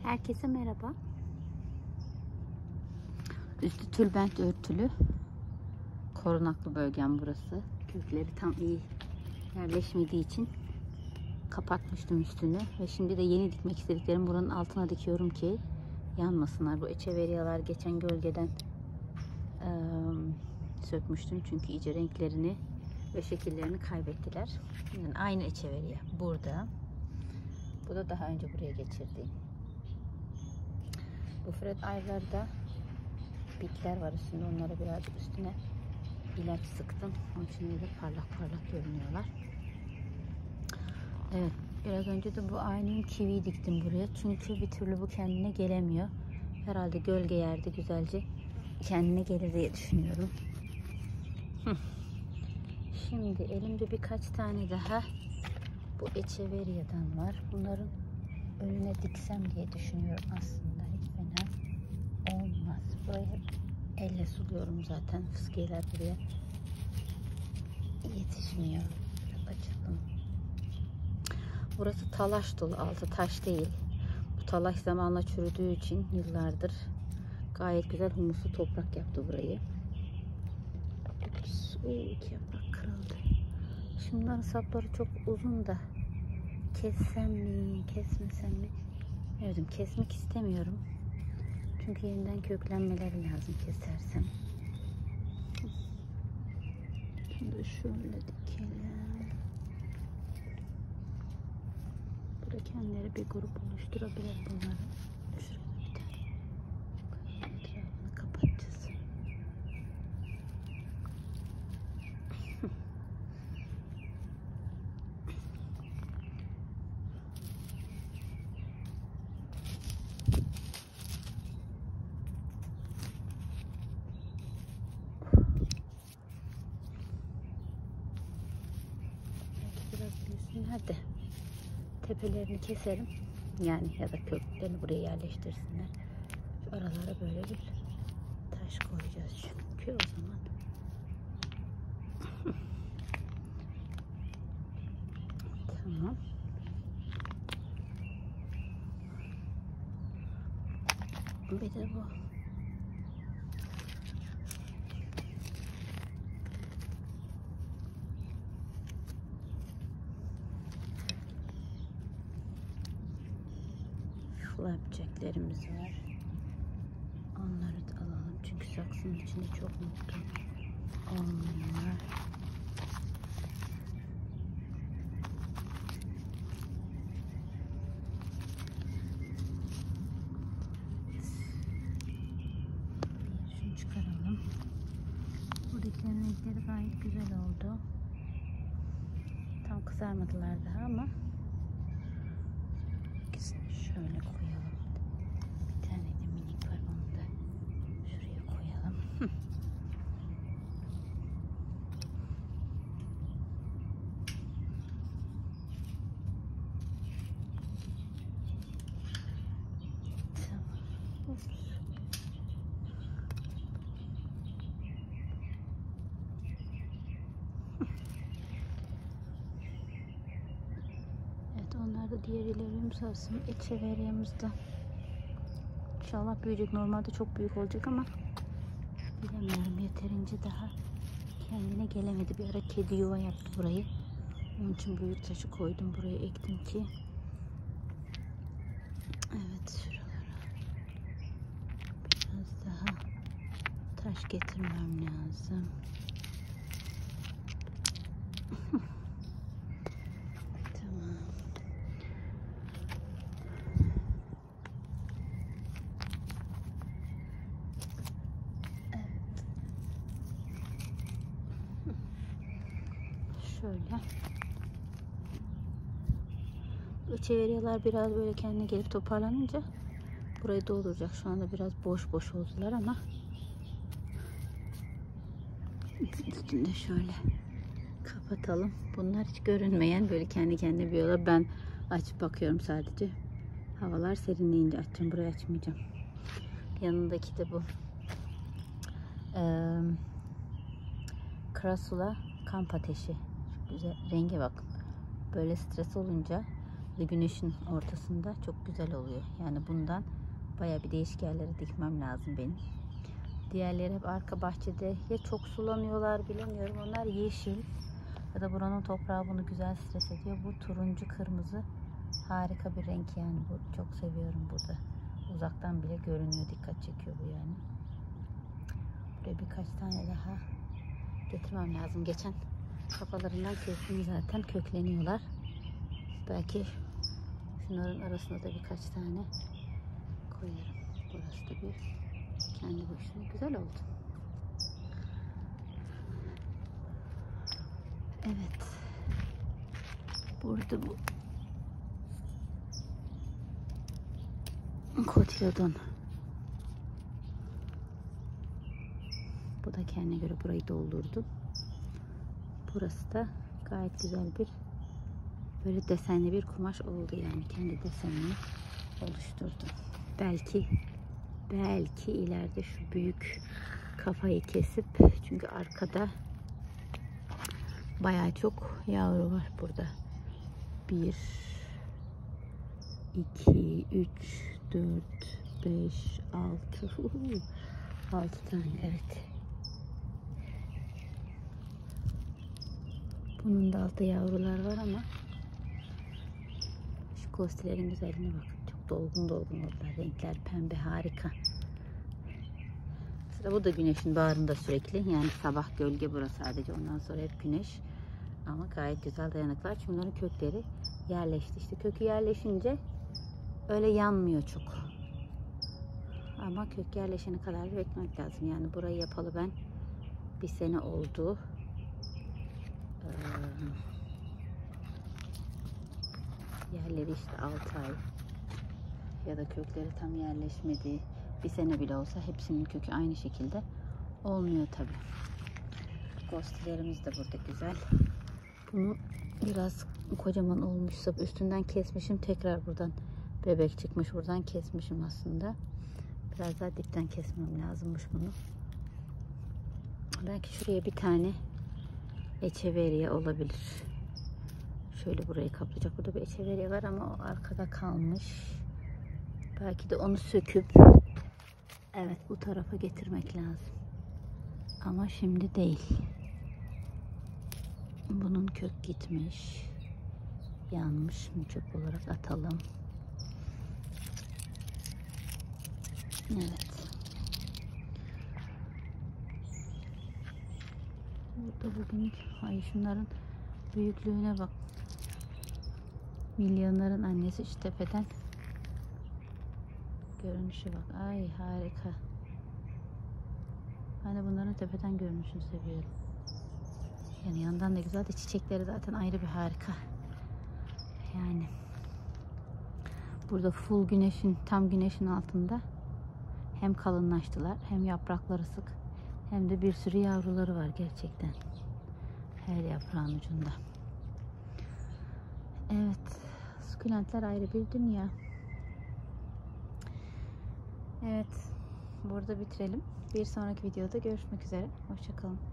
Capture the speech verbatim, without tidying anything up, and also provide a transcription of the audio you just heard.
Herkese merhaba. Üstü tülbent örtülü. Korunaklı bölgem burası. Kökleri tam iyi yerleşmediği için kapatmıştım üstünü. Ve şimdi de yeni dikmek istediklerim buranın altına dikiyorum ki yanmasınlar. Bu echeveryalar geçen gölgeden e, sökmüştüm. Çünkü iyice renklerini ve şekillerini kaybettiler. Yani aynı echeverya burada. Bu da daha önce buraya geçirdiğim. Bu Fred aylarda bitler var üstünde. Onlara birazcık üstüne ilaç sıktım. Onun için öyle parlak parlak görünüyorlar. Evet. Biraz önce de bu aynı kiviyi diktim buraya. Çünkü bir türlü bu kendine gelemiyor. Herhalde gölge yerde güzelce kendine gelir diye düşünüyorum. Şimdi elimde birkaç tane daha bu echeverya'dan var. Bunların önüne diksem diye düşünüyorum aslında. Hiç fena olmaz. Burayı elle suluyorum zaten. Fıskiyeler buraya yetişmiyor. Biraz açalım. Burası talaş dolu. Altı taş değil. Bu talaş zamanla çürüdüğü için yıllardır gayet güzel humuslu toprak yaptı burayı. Ups, oo, iki yaprak kırıldı. Şunların sapları çok uzun da kessem mi, kesmesem mi? Evet, kesmek istemiyorum. Çünkü yeniden köklenmeleri lazım kesersem. Şimdi şöyle dikelim. Burada kendileri bir grup oluşturabilir bunları. Şuraya bir tane. Etrafını kapatacağız. Hadi tepelerini keselim yani ya da köklerini buraya yerleştirsinler. Şu aralara böyle bir taş koyacağız çünkü o zaman tamam. Bir de bu flapjacklerimiz var. Onları da alalım. Çünkü saksının içinde çok mutlu olmuyorlar. Şunu çıkaralım. Buradakilerin renkleri gayet güzel oldu. Tam kızarmadılar daha ama şöyle koyalım. Bir tane de minik var, onu da şuraya koyalım. Tamam. Ups. Evet, onlar da diğer ilerimiz olsun. Echeverya'mızda İnşallah büyüyecek. Normalde çok büyük olacak ama bilemiyorum, yeterince daha kendine gelemedi. Bir ara kedi yuva yaptı burayı. Onun için büyük taşı koydum buraya, ektim ki. Evet, şuralara biraz daha taş getirmem lazım. Şöyle. Echeveryalar biraz böyle kendine gelip toparlanınca burayı dolduracak. Şu anda biraz boş boş oldular ama üstünde şöyle kapatalım. Bunlar hiç görünmeyen böyle kendi kendine büyüyorlar. Ben açıp bakıyorum sadece. Havalar serinleyince açacağım. Burayı açmayacağım. Yanındaki de bu ee, Crassula kamp ateşi. Güzel renge bakın. Böyle stres olunca ve güneşin ortasında çok güzel oluyor. Yani bundan bayağı bir değişik yerlere dikmem lazım benim. Diğerleri hep arka bahçede, ya çok sulanıyorlar bilemiyorum. Onlar yeşil ya da buranın toprağı bunu güzel stres ediyor. Bu turuncu kırmızı harika bir renk yani, bu çok seviyorum burada. Uzaktan bile görünüyor, dikkat çekiyor bu yani. Buraya birkaç tane daha getirmem lazım. Geçen kafalarından kestim zaten, kökleniyorlar. Belki şunların arasında da birkaç tane koyarım. Burası da bir kendi başına güzel oldu. Evet. Burada bu kotilodon. Bu da kendine göre burayı doldurdu. Burası da gayet güzel bir böyle desenli bir kumaş oldu yani, kendi desenini oluşturdu. Belki belki ileride şu büyük kafayı kesip, çünkü arkada bayağı çok yavru var burada. Bir, iki, üç, dört, beş, altı. Altı tane, evet. Bunun da altta yavrular var ama şu kostilerin güzelliğine bakın. Çok dolgun dolgun oldular. Renkler pembe, harika. Mesela bu da güneşin bağrında sürekli. Yani sabah gölge burası sadece. Ondan sonra hep güneş. Ama gayet güzel, dayanıklar. Çünkü bunların kökleri yerleşti. İşte kökü yerleşince öyle yanmıyor çok. Ama kök yerleşene kadar da beklemek lazım. Yani burayı yapalı ben bir sene oldu. Yerleri işte altı ay ya da kökleri tam yerleşmedi. Bir sene bile olsa hepsinin kökü aynı şekilde olmuyor tabi. Gostilerimiz de burada güzel. Bunu biraz kocaman olmuşsa üstünden kesmişim. Tekrar buradan bebek çıkmış. Buradan kesmişim aslında. Biraz daha dipten kesmem lazımmış bunu. Belki şuraya bir tane echeveria olabilir. Şöyle burayı kaplayacak. Burada bir echeveria var ama o arkada kalmış. Belki de onu söküp evet bu tarafa getirmek lazım. Ama şimdi değil. Bunun kök gitmiş. Yanmış mı, çöp olarak atalım. Evet. Burada bugün, ay şunların büyüklüğüne bak. Milyonların annesi şu tepeden. Görünüşü bak. Ay harika. Ben de bunların tepeden görünüşünü seviyorum. Yani yandan da güzel de çiçekleri zaten ayrı bir harika. Yani burada full güneşin, tam güneşin altında hem kalınlaştılar, hem yaprakları sık, hem de bir sürü yavruları var gerçekten. Her yaprağın ucunda. Evet. Sukulentler ayrı bir dünya. Evet. Burada bitirelim. Bir sonraki videoda görüşmek üzere. Hoşça kalın.